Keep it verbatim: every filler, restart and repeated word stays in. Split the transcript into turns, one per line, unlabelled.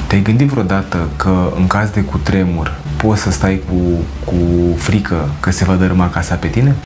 Te-ai gândit vreodată că în caz de cutremur poți să stai cu, cu frică că se va dărâma casa pe tine?